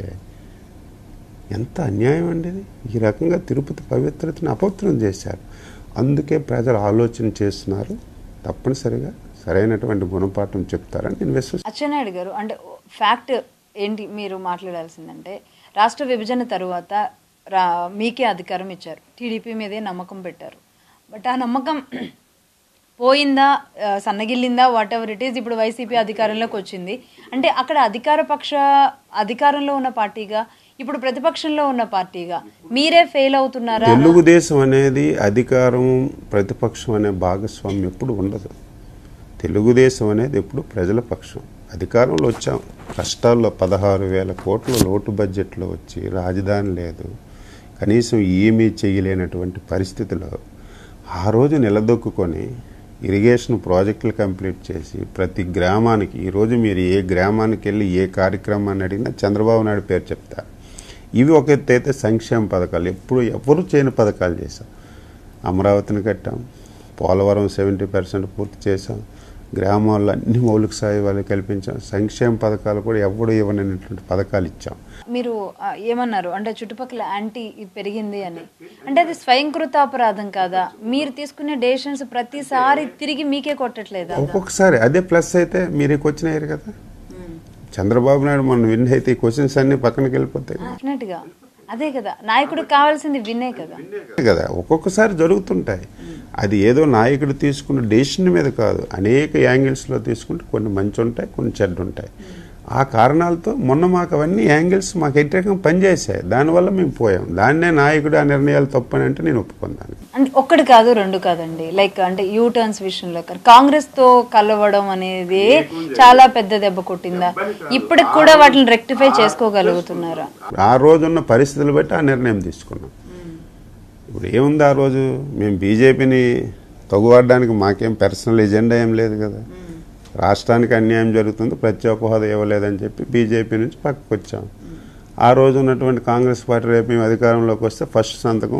ఎంత అన్యాయం అండి ఇది. ఈ రకంగా తిరుపతి పవిత్రతను అపవిత్రం చేశారు. అందుకే ప్రజలు ఆలోచన చేస్తున్నారు. తప్పనిసరిగా సరైనటువంటి గుణపాఠం చెప్తారని నేను విశ్వసిస్తున్నాను. అచ్చెన్నాయుడు గారు, అంటే ఫ్యాక్ట్ ఏంటి మీరు మాట్లాడాల్సిందంటే, రాష్ట్ర విభజన తరువాత రా మీకే అధికారం ఇచ్చారు, టీడీపీ మీదే నమ్మకం పెట్టారు. బట్ ఆ నమ్మకం పోయిందా, సన్నగిల్లిందా, వాట్ ఎవర్ ఇట్ ఈస్, ఇప్పుడు వైసీపీ అధికారంలోకి వచ్చింది. అంటే అక్కడ అధికార పక్ష అధికారంలో ఉన్న పార్టీగా, ఇప్పుడు ప్రతిపక్షంలో ఉన్న పార్టీగా మీరే ఫెయిల్ అవుతున్నారా? తెలుగుదేశం అనేది అధికారం ప్రతిపక్షం అనే భాగస్వామ్యం ఎప్పుడు ఉండదు. తెలుగుదేశం అనేది ఎప్పుడు ప్రజల పక్షం. అధికారంలో వచ్చాం, కష్టాల్లో పదహారు వేల కోట్ల లోటు బడ్జెట్లో వచ్చి రాజధాని లేదు, కనీసం ఏమీ చేయలేనటువంటి పరిస్థితిలో ఆ రోజు నిలదొక్కుని ఇరిగేషన్ ప్రాజెక్టులు కంప్లీట్ చేసి ప్రతి గ్రామానికి, ఈరోజు మీరు ఏ గ్రామానికి వెళ్ళి ఏ కార్యక్రమాన్ని అడిగినా చంద్రబాబు నాయుడు పేరు చెప్తారు. ఇవి ఒక ఎత్తు అయితే సంక్షేమ పథకాలు ఎప్పుడు ఎవరు చేయని పథకాలు చేశాం. అమరావతిని కట్టాం, పోలవరం సెవెంటీ పర్సెంట్ పూర్తి చేసాం, గ్రామాల్లో అన్ని మౌలిక సదుపాయాలు కల్పించాం, సంక్షేమ పథకాలు కూడా ఎవడు ఇవ్వనటువంటి పథకాలు ఇచ్చాం. మీరు ఏమన్నారు అంటే చుట్టుపక్కల యాంటీ పెరిగింది అని, అంటే అది స్వయంకృత అపరాధం కాదా? మీరు తీసుకునే డెసిషన్స్ ప్రతిసారి తిరిగి మీకే కొట్టట్లేదా? ఒక్కొక్కసారి అదే ప్లస్ అయితే మీరు వచ్చినారు కదా. చంద్రబాబు నాయుడు మనం విన్ అయితే ఈ క్వశ్చన్స్ అన్ని పక్కనకి వెళ్ళిపోతాయి డెఫినెట్గా. అదే కదా నాయకుడికి కావాల్సింది, విన్నే కదా కదా ఒక్కొక్కసారి జరుగుతుంటాయి. అది ఏదో నాయకుడు తీసుకున్న డెసిషన్ మీద కాదు, అనేక యాంగిల్స్లో తీసుకుంటే కొన్ని మంచి ఉంటాయి, కొన్ని చెడ్డ ఉంటాయి. ఆ కారణాలతో మొన్న మాకు అవన్నీ యాంగిల్స్ మాకు వ్యతిరేకంగా పనిచేసాయి, దానివల్ల మేము పోయాం. దాన్నే నాయకుడు ఆ నిర్ణయాలు తప్పని అంటే నేను ఒప్పుకున్నాను. అంటే ఒక్కటి కాదు రెండు కాదండి, లైక్ అంటే యూ టర్న్స్ విషయంలో కాంగ్రెస్ తో కలవడం అనేది చాలా పెద్ద దెబ్బ కొట్టిందా? ఇప్పటికి కూడా వాటిని రెక్టిఫై చేసుకోగలుగుతున్నారా? ఆ రోజున్న పరిస్థితులు బట్టి ఆ నిర్ణయం తీసుకున్నాం. ఇప్పుడు ఏముంది ఆ రోజు మేము బీజేపీని తగువాడడానికి మాకేం పర్సనల్ ఎజెండా ఏం లేదు కదా. రాష్ట్రానికి అన్యాయం జరుగుతుంది, ప్రత్యేక హోదా ఇవ్వలేదని చెప్పి బీజేపీ నుంచి పక్కకు వచ్చాం. ఆ రోజు ఉన్నటువంటి కాంగ్రెస్ పార్టీ రేపు మేము అధికారంలోకి వస్తే ఫస్ట్ సంతకం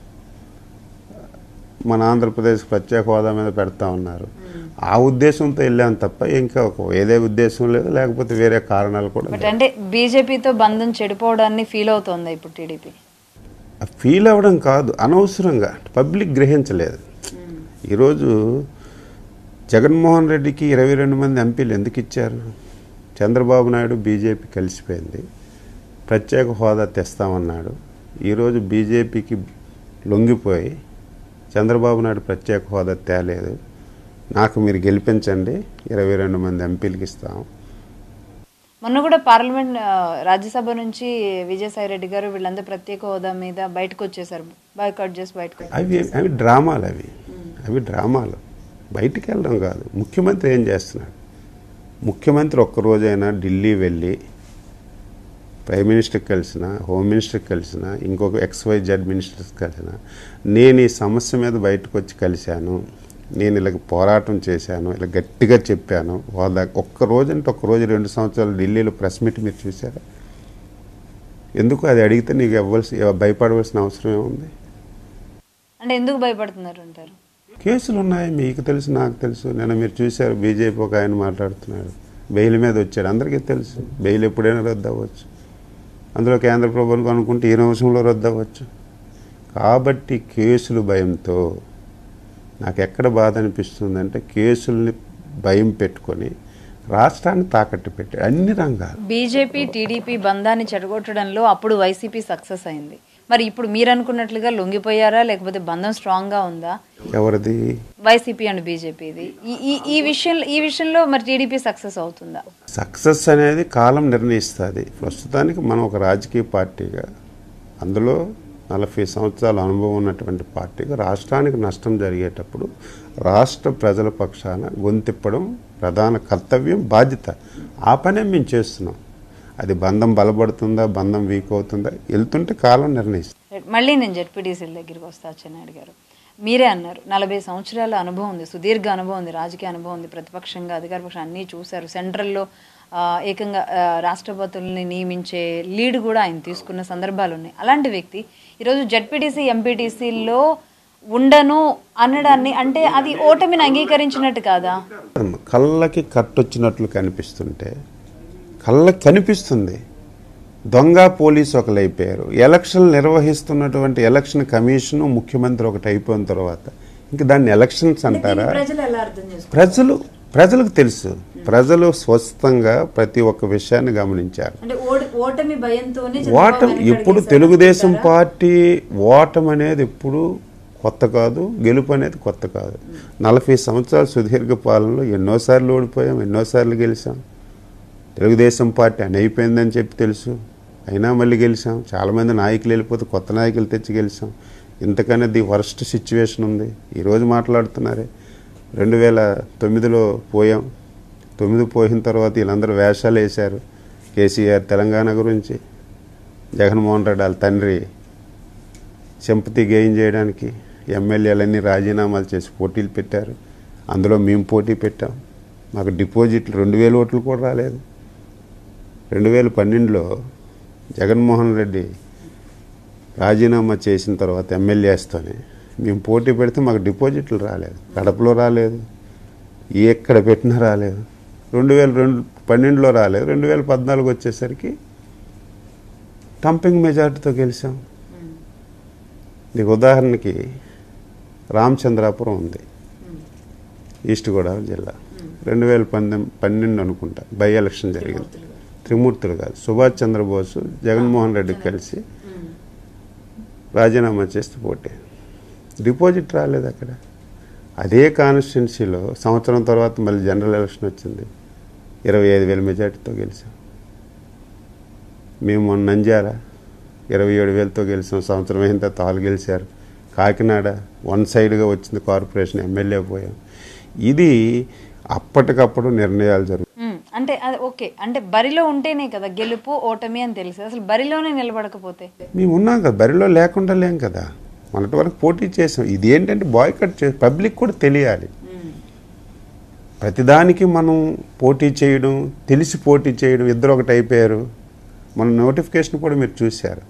మన ఆంధ్రప్రదేశ్ ప్రత్యేక హోదా మీద పెడతా ఉన్నారు. ఆ ఉద్దేశంతో వెళ్ళాం తప్ప ఇంకా ఒక ఏదే ఉద్దేశం లేదు, లేకపోతే వేరే కారణాలు కూడా. అంటే బీజేపీతో బంధం చెడిపోవడాన్ని ఫీల్ అవుతోందా ఇప్పుడు టీడీపీ? ఫీల్ అవ్వడం కాదు, అనవసరంగా పబ్లిక్ గ్రహించలేదు. ఈరోజు జగన్మోహన్ రెడ్డికి ఇరవై రెండు మంది ఎంపీలు ఎందుకు ఇచ్చారు? చంద్రబాబు నాయుడు బీజేపీ కలిసిపోయింది, ప్రత్యేక హోదా తెస్తామన్నాడు. ఈరోజు బీజేపీకి లొంగిపోయి చంద్రబాబు నాయుడు ప్రత్యేక హోదా తేలేదు, నాకు మీరు గెలిపించండి, ఇరవై రెండు మంది ఎంపీలకి ఇస్తాం. మొన్న కూడా పార్లమెంట్ రాజ్యసభ నుంచి విజయసాయిరెడ్డి గారు వీళ్ళందరూ ప్రత్యేక హోదా మీద బయటకు వచ్చేసారు, బాయ్కాట్ చేసి బయటకు. అవి అవి డ్రామాలు, అవి అవి డ్రామాలు. బయటికి వెళ్ళడం కాదు. ముఖ్యమంత్రి ఏం చేస్తున్నాడు? ముఖ్యమంత్రి ఒక్కరోజైనా ఢిల్లీ వెళ్ళి ప్రైమ్ మినిస్టర్కి కలిసిన, హోమ్ మినిస్టర్కి కలిసిన, ఇంకొక ఎక్స్వై జెడ్ మినిస్టర్స్ కలిసిన, నేను ఈ సమస్య మీద బయటకు వచ్చి కలిశాను, నేను ఇలా పోరాటం చేశాను, ఇలా గట్టిగా చెప్పాను హోదా. ఒక్క రోజు అంటే ఒక్క రోజు రెండు సంవత్సరాలు ఢిల్లీలో ప్రెస్ మీట్ మీరు చూసారా? ఎందుకు అది అడిగితే నీకు ఇవ్వాల్సి భయపడవలసిన అవసరం ఏముంది? అంటే ఎందుకు భయపడుతున్నారు అంటారు? కేసులు ఉన్నాయి, మీకు తెలుసు, నాకు తెలుసు. నిన్న మీరు చూశారు, బీజేపీ ఒక ఆయన మాట్లాడుతున్నాడు, బెయిల్ మీద వచ్చాడు, అందరికీ తెలుసు. బెయిల్ ఎప్పుడైనా రద్దు అవ్వచ్చు, అందులో కేంద్ర ప్రభుత్వం అనుకుంటే ఈ నిమిషంలో రద్దు అవ్వచ్చు. కాబట్టి కేసులు భయంతో నాకు ఎక్కడ బాధ అనిపిస్తుందంటే, కేసుల్ని భయం పెట్టుకొని రాష్ట్రాన్ని తాకట్టు పెట్టాడు అన్ని రంగాలు. బీజేపీ టీడీపీ బంధాన్ని చెడగొట్టడంలో అప్పుడు వైసీపీ సక్సెస్ అయింది. మరి ఇప్పుడు మీరు అనుకున్నట్లుగా లొంగిపోయారా, లేకపోతే బంధం స్ట్రాంగ్ గా ఉందా? ఎవరిది? వైసీపీ అండ్ బీజేపీది. ఈ ఈ విషయంలో ఈ విషయంలో మరి టీడీపీ సక్సెస్ అవుతుందా? సక్సెస్ అనేది కాలం నిర్ణయిస్తుంది. ప్రస్తుతానికి మనం ఒక రాజకీయ పార్టీగా, అందులో నలభై సంవత్సరాల అనుభవం ఉన్నటువంటి పార్టీగా, రాష్ట్రానికి నష్టం జరిగేటప్పుడు రాష్ట్ర ప్రజల పక్షాన గొంతిప్పడం ప్రధాన కర్తవ్యం, బాధ్యత. ఆ పనే మేము చేస్తున్నాం. అది బంధం బలపడుతుందా, బంధం వీక్ అవుతుందా, వెళ్తుంటే కాలం నిర్ణయిస్తుంది. మళ్ళీ నేను జెడ్పీటీసీల దగ్గరికి వస్తా. అచ్చెన్నాయుడు గారు, మీరే అన్నారు నలభై సంవత్సరాల అనుభవం ఉంది, సుదీర్ఘ అనుభవం ఉంది, రాజకీయ అనుభవం ఉంది, ప్రతిపక్షంగా అధికార పక్షం అన్నీ చూశారు. సెంట్రల్లో ఏకంగా రాష్ట్రపతుల్ని నియమించే లీడ్ కూడా ఆయన తీసుకున్న సందర్భాలు ఉన్నాయి. అలాంటి వ్యక్తి ఈరోజు జెడ్పీటీసీ ఎంపీటీసీలో ఉండను అనడాన్ని, అంటే అది ఓటమిని అంగీకరించినట్టు కాదా? కళ్ళకి కట్టొచ్చినట్లు కనిపిస్తుంటే, కళ్ళకి కనిపిస్తుంది. దొంగ పోలీసు ఒకరు అయిపోయారు. ఎలక్షన్ నిర్వహిస్తున్నటువంటి ఎలక్షన్ కమిషన్ ముఖ్యమంత్రి ఒకటి అయిపోయిన తర్వాత ఇంక దాన్ని ఎలక్షన్స్ అంటారా? ప్రజలు ప్రజలకు తెలుసు. ప్రజలు స్వస్థంగా ప్రతి ఒక్క విషయాన్ని గమనించారు. ఓటమి ఎప్పుడు తెలుగుదేశం పార్టీ ఓటమి అనేది ఎప్పుడు కొత్త కాదు, గెలుపు అనేది కొత్త కాదు. నలభై సంవత్సరాల సుదీర్ఘ పాలనలో ఎన్నోసార్లు ఓడిపోయాం, ఎన్నోసార్లు గెలిచాం. తెలుగుదేశం పార్టీ అని అయిపోయిందని చెప్పి తెలుసు, అయినా మళ్ళీ గెలిచాం. చాలామంది నాయకులు వెళ్ళిపోతే కొత్త నాయకులు తెచ్చి గెలిచాం. ఇంతకనేది వర్స్ట్ సిచ్యువేషన్ ఉంది. ఈరోజు మాట్లాడుతున్నారే, రెండు వేల తొమ్మిదిలో పోయాం, తొమ్మిది పోయిన తర్వాత వీళ్ళందరూ వేషాలు వేశారు. కేసీఆర్ తెలంగాణ గురించి, జగన్మోహన్ రెడ్డి వాళ్ళ తండ్రి సింపతి గెయిన్ చేయడానికి ఎమ్మెల్యేలన్నీ రాజీనామాలు చేసి పోటీలు పెట్టారు. అందులో మేము పోటీ పెట్టాం. మాకు డిపాజిట్లు రెండు వేల ఓట్లు కూడా రాలేదు. రెండు వేల పన్నెండులో జగన్మోహన్ రెడ్డి రాజీనామా చేసిన తర్వాత ఎమ్మెల్యేస్తోనే మేము పోటీ పెడితే మాకు డిపాజిట్లు రాలేదు, కడపలో రాలేదు, ఎక్కడ పెట్టినా రాలేదు. రెండు వేల రెండు పన్నెండులో రాలేదు. రెండు వేల పద్నాలుగు వచ్చేసరికి డంపింగ్ మెజార్టీతో గెలిచాం. నీకు ఉదాహరణకి రామచంద్రాపురం ఉంది, ఈస్ట్ గోదావరి జిల్లా. రెండు వేల పంతొమ్మిది పన్నెండు అనుకుంటా బై ఎలక్షన్ జరిగింది. త్రిమూర్తులు కాదు, సుభాష్ చంద్రబోసు జగన్మోహన్ రెడ్డికి కలిసి రాజీనామా చేస్తే పోటీ, డిపాజిట్ రాలేదు అక్కడ. అదే కాన్స్టిట్యున్సీలో సంవత్సరం తర్వాత మళ్ళీ జనరల్ ఎలక్షన్ వచ్చింది, ఇరవై ఐదు వేల మెజార్టీతో గెలిచాం. మేము మొన్న నంద్యాల ఇరవై ఏడు వేలతో గెలిచాం. సంవత్సరం అయిన తర్వాత వాళ్ళు గెలిచారు. కాకినాడ వన్ సైడ్గా వచ్చింది కార్పొరేషన్, ఎమ్మెల్యే పోయాం. ఇది అప్పటికప్పుడు నిర్ణయాలు జరుగుతాయి. అంటే అది ఓకే, అంటే బరిలో ఉంటేనే కదా గెలుపు ఓటమి అని తెలుసు. అసలు బరిలోనే నిలబడకపోతే మేము ఉన్నాం కదా, బరిలో లేకుండా లేం కదా. మొన్నటి వరకు పోటీ చేసాం. ఇది ఏంటంటే బాయ్కట్ చే పబ్లిక్ కూడా తెలియాలి. ప్రతిదానికి మనం పోటీ చేయడం, తెలిసి పోటీ చేయడం, ఇద్దరు ఒకటి అయిపోయారు. మన నోటిఫికేషన్ కూడా మీరు చూశారు.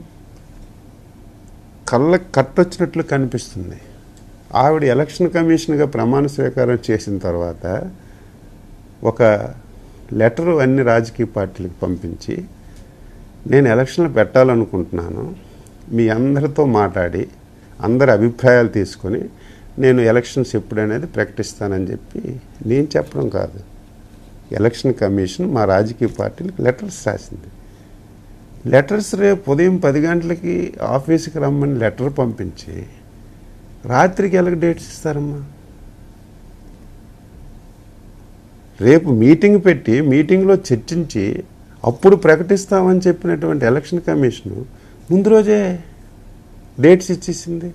కళ్ళకి కట్టొచ్చినట్లు కనిపిస్తుంది. ఆవిడ ఎలక్షన్ కమిషన్గా ప్రమాణ స్వీకారం చేసిన తర్వాత ఒక లెటరు అన్ని రాజకీయ పార్టీలకు పంపించి, నేను ఎలక్షన్లు పెట్టాలనుకుంటున్నాను, మీ అందరితో మాట్లాడి అందరి అభిప్రాయాలు తీసుకొని నేను ఎలక్షన్స్ ఎప్పుడనేది ప్రకటిస్తానని చెప్పి నేను చెప్పడం కాదు, ఎలక్షన్ కమిషన్ మా రాజకీయ పార్టీలకు లెటర్స్ రాసింది. లెటర్స్ రేపు ఉదయం పది గంటలకి ఆఫీస్కి రమ్మని లెటర్ పంపించి రాత్రికి ఎలాగ డేట్స్ ఇస్తారమ్మా? రేపు మీటింగ్ పెట్టి మీటింగ్లో చర్చించి అప్పుడు ప్రకటిస్తామని చెప్పినటువంటి ఎలక్షన్ కమిషను ముందు రోజే డేట్స్ ఇచ్చేసింది.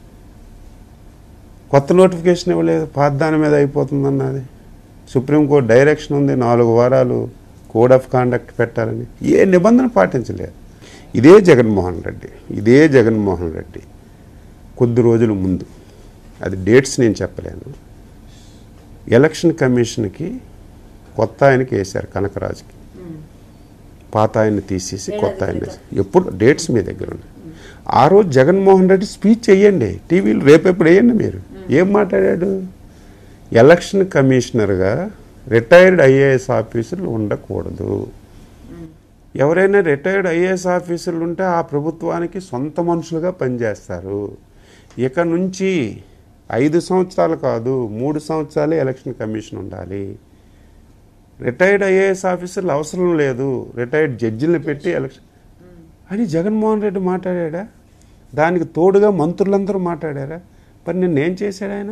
కొత్త నోటిఫికేషన్ ఇవ్వలేదు, పాతదాని మీద అయిపోతుందన్నది. సుప్రీంకోర్టు డైరెక్షన్ ఉంది, నాలుగు వారాలు కోడ్ ఆఫ్ కాండక్ట్ పెట్టాలని. ఏ నిబంధన పాటించలేదు. ఇదే జగన్మోహన్ రెడ్డి ఇదే జగన్మోహన్ రెడ్డి కొద్ది రోజుల ముందు, అది డేట్స్ నేను చెప్పలేను, ఎలక్షన్ కమిషన్కి కొత్త ఆయనకి వేశారు, కనకరాజుకి. పాత ఆయన్ని తీసేసి కొత్త ఆయన ఎప్పుడు డేట్స్ మీ దగ్గర ఉన్నాయి. ఆ రోజు జగన్మోహన్ రెడ్డి స్పీచ్ వేయండి టీవీలో, రేపెప్పుడు వేయండి. మీరు ఏం మాట్లాడాడు? ఎలక్షన్ కమిషనర్గా రిటైర్డ్ ఐఏఎస్ ఆఫీసర్లు ఉండకూడదు. ఎవరైనా రిటైర్డ్ ఐఏఎస్ ఆఫీసర్లు ఉంటే ఆ ప్రభుత్వానికి సొంత మనుషులుగా పనిచేస్తారు. ఇక నుంచి ఐదు సంవత్సరాలు కాదు, మూడు సంవత్సరాలే ఎలక్షన్ కమిషన్ ఉండాలి. రిటైర్డ్ ఐఏఎస్ ఆఫీసర్లు అవసరం లేదు, రిటైర్డ్ జడ్జిలను పెట్టి ఎలక్షన్ అని జగన్మోహన్ రెడ్డి మాట్లాడా. దానికి తోడుగా మంత్రులందరూ మాట్లాడారా? మరి నిన్నేం చేశాడు ఆయన?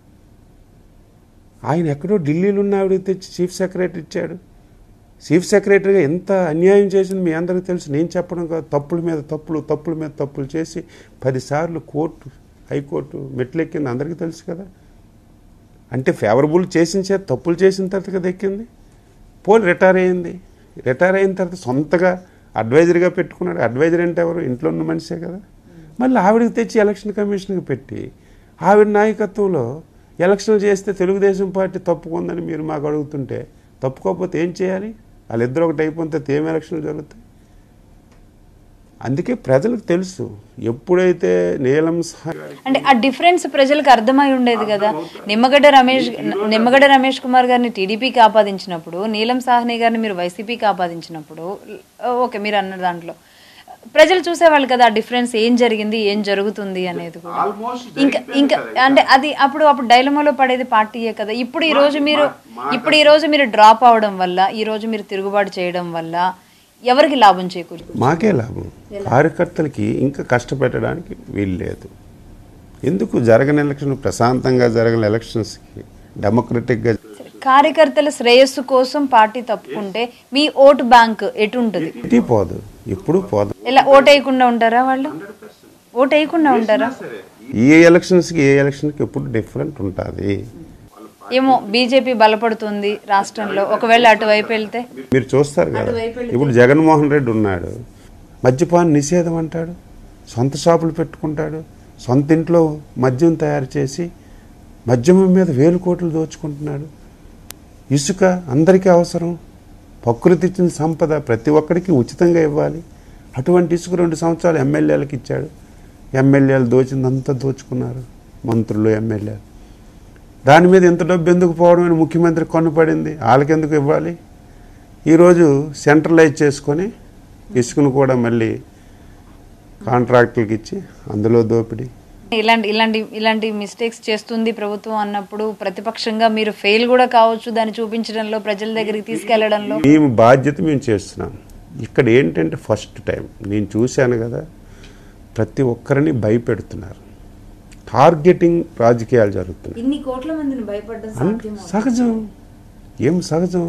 ఆయన ఎక్కడో ఢిల్లీలో ఉన్న ఆవిడకి తెచ్చి చీఫ్ సెక్రటరీ ఇచ్చాడు. చీఫ్ సెక్రటరీగా ఎంత అన్యాయం చేసింది మీ అందరికీ తెలుసు. నేను చెప్పడం కాదు, తప్పుల మీద తప్పులు తప్పుల మీద తప్పులు చేసి పదిసార్లు కోర్టు హైకోర్టు మెట్లెక్కింది, అందరికీ తెలుసు కదా. అంటే ఫేవరబుల్ చేసిన చేత తప్పులు చేసిన తర్వాత కదా ఎక్కింది. పోల్ రిటైర్ అయింది. రిటైర్ అయిన తర్వాత సొంతగా అడ్వైజర్గా పెట్టుకున్నాడు. అడ్వైజర్ అంటే ఎవరు? ఇంట్లో ఉన్న మనిషే కదా. మళ్ళీ ఆవిడకి తెచ్చి ఎలక్షన్ కమిషన్కి పెట్టి ఆవిడ నాయకత్వంలో ఎలక్షన్లు చేస్తే తెలుగుదేశం పార్టీ తప్పుకుందని మీరు మాకు అడుగుతుంటే, తప్పుకోకపోతే ఏం చేయాలి? వాళ్ళిద్దరు ఒకటి అయిపోతే ఏం ఎలక్షన్లు జరుగుతాయి? అందుకే ప్రజలకు తెలుసు. ఎప్పుడైతే నీలం అంటే ఆ డిఫరెన్స్ ప్రజలకు అర్థమై ఉండేది కదా. నిమ్మగడ్డ రమేష్ నిమ్మగడ్డ రమేష్ కుమార్ గారిని టీడీపీకి ఆపాదించినప్పుడు, నీలం సాహ్ని గారిని మీరు వైసీపీకి ఆపాదించినప్పుడు, ఓకే మీరు అన్న దాంట్లో ప్రజలు చూసేవాళ్ళు కదా ఆ డిఫరెన్స్, ఏం జరిగింది ఏం జరుగుతుంది అనేది కూడా. ఇంకా ఇంకా అంటే అది అప్పుడు అప్పుడు డైలమాలో పడేది పార్టీయే కదా. ఇప్పుడు ఈ రోజు మీరు ఇప్పుడు ఈ రోజు మీరు డ్రాప్ అవడం వల్ల, ఈ రోజు మీరు తిరుగుబాటు చేయడం వల్ల ఎవరికి లాభం చేకూరుతుంది? మాకే లాభం. కార్యకర్తలకి ఇంకా కష్టపెట్టడానికి వీలు లేదు. ఎందుకు జరగని ఎలక్షన్, ప్రశాంతంగా జరగని ఎలక్షన్స్కి డెమోక్రటిక్గా కార్యకర్తల శ్రేయస్సు కోసం పార్టీ తప్పుకుంటే మీ ఓటు బ్యాంక్ ఎటు ఉంటుంది? పోదు, ఎప్పుడు పోదు. ఇలా ఓటు వేయకుండా ఉంటారా వాళ్ళు? ఓటు వేయకుండా ఉంటారా? ఏ ఎలక్షన్స్కి ఏ ఎలక్షన్కి ఎప్పుడు డిఫరెంట్ ఉంటుంది. ఏమో బీజేపీ బలపడుతుంది రాష్ట్రంలో, ఒకవేళ అటువైపు వెళ్తే మీరు చూస్తారు కదా. ఇప్పుడు జగన్మోహన్ రెడ్డి ఉన్నాడు, మద్యపాన నిషేధం అంటాడు, సొంత షాపులు పెట్టుకుంటాడు, సొంత ఇంట్లో మద్యం తయారు చేసి మద్యం మీద వేలు కోట్లు దోచుకుంటున్నాడు. ఇసుక అందరికీ అవసరం, ప్రకృతి ఇచ్చిన సంపద ప్రతి ఒక్కరికి ఉచితంగా ఇవ్వాలి. అటువంటి ఇసుక రెండు సంవత్సరాలు ఎమ్మెల్యేలకు ఇచ్చాడు. ఎమ్మెల్యేలు దోచిందంతా దోచుకున్నారు, మంత్రులు ఎమ్మెల్యేలు. దాని మీద ఎంత డబ్బు ఎందుకు పోవడం అని ముఖ్యమంత్రి కొనపడింది, వాళ్ళకెందుకు ఇవ్వాలి? ఈరోజు సెంట్రలైజ్ చేసుకొని ఇసుకను కూడా మళ్ళీ కాంట్రాక్టులకు ఇచ్చి అందులో దోపిడీ. ఇలాంటి ఇలాంటి ఇలాంటి మిస్టేక్స్ చేస్తుంది ప్రభుత్వం అన్నప్పుడు ప్రతిపక్షంగా మీరు ఫెయిల్ కూడా కావచ్చు, దాన్ని చూపించడంలో, ప్రజల దగ్గరికి తీసుకెళ్లడంలో. మేము బాధ్యత మేము చేస్తున్నాం. ఇక్కడ ఏంటంటే ఫస్ట్ టైం నేను చూశాను కదా, ప్రతి ఒక్కరిని భయపెడుతున్నారు, టార్గెటింగ్ రాజకీయాలు జరుగుతున్నాయి. ఇన్ని కోట్ల మందిని భయపడ్డం సహజం. ఏం సహజం?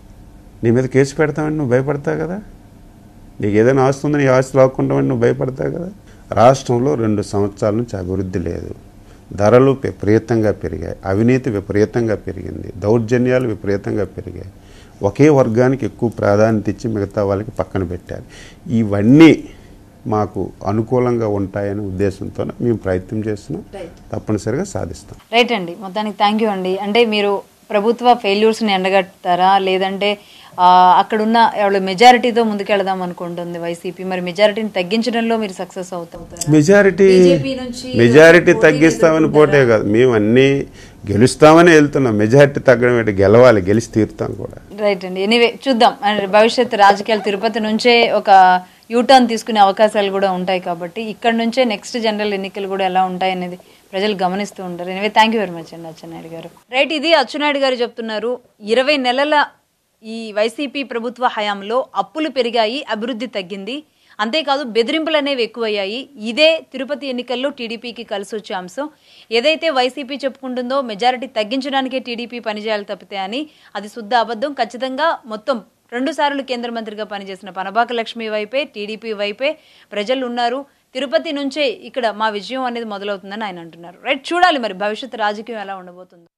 నీ మీద కేసు పెడతామని నువ్వు భయపడతావు కదా, నీకు ఏదైనా ఆస్తి ఉందని నీ ఆస్తి లాక్కుంటామని నువ్వు భయపడతావు కదా. రాష్ట్రంలో రెండు సంవత్సరాల నుంచి అభివృద్ధి లేదు, ధరలు విపరీతంగా పెరిగాయి, అవినీతి విపరీతంగా పెరిగింది, దౌర్జన్యాలు విపరీతంగా పెరిగాయి, ఒకే వర్గానికి ఎక్కువ ప్రాధాన్యత ఇచ్చి మిగతా వాళ్ళకి పక్కన పెట్టారు. ఇవన్నీ మాకు అనుకూలంగా ఉంటాయనే ఉద్దేశంతో మేము ప్రయత్నం చేస్తున్నాం. తప్పనిసరిగా సాధిస్తాం. రైట్ అండి, మొత్తానికి థ్యాంక్ యూ అండి. అంటే మీరు ప్రభుత్వ ఫెయిల్యూర్స్ని ఎండగట్టారా, లేదంటే అక్కడున్న ఎవరు మెజారిటీతో ముందుకెళ్దాం అనుకుంటుంది వైసీపీ, మరి మెజారిటీని తగ్గించడంలో మీరు సక్సెస్ అవుతారు? మెజారిటీ మెజారిటీ తగ్గిస్తామని పోటే కాదు, మేము అన్ని గెలుస్తామని వెళ్తున్నాం. మెజారిటీ తగ్గడం ఏంటి, గెలవాలి, గెలిచి తీరుతాం కూడా. రైట్ అండి, ఎనీవే చూద్దాం. భవిష్యత్ రాజకీయాలు తిరుపతి నుంచే ఒక యూటర్న్ తీసుకునే అవకాశాలు కూడా ఉంటాయి కాబట్టి ఇక్కడ నుంచే నెక్స్ట్ జనరల్ ఎన్నికలు కూడా ఎలా ఉంటాయి అనేది ప్రజలు గమనిస్తూ ఉంటారు. Anyway thank you very much అండి అచ్చెన్నాయుడు గారు. రైట్, ఇది అచ్చెన్నాయుడు గారు చెప్తున్నారు. ఇరవై నెలల ఈ వైసీపీ ప్రభుత్వ హయాంలో అప్పులు పెరిగాయి, అభివృద్ధి తగ్గింది, అంతేకాదు బెదిరింపులు అనేవి ఎక్కువయ్యాయి. ఇదే తిరుపతి ఎన్నికల్లో టీడీపీకి కలిసి వచ్చే అంశం. ఏదైతే వైసీపీ చెప్పుకుంటుందో మెజారిటీ తగ్గించడానికే టీడీపీ పనిచేయాలి తప్పితే అని, అది శుద్ధ అబద్ధం. ఖచ్చితంగా మొత్తం రెండు సార్లు కేంద్ర మంత్రిగా పనిచేసిన పనబాక లక్ష్మి వైపే, టీడీపీ వైపే ప్రజలు ఉన్నారు. తిరుపతి నుంచే ఇక్కడ మా విజయం అనేది మొదలవుతుందని ఆయన అంటున్నారు. రైట్, చూడాలి మరి భవిష్యత్ రాజకీయం ఎలా ఉండబోతుందో.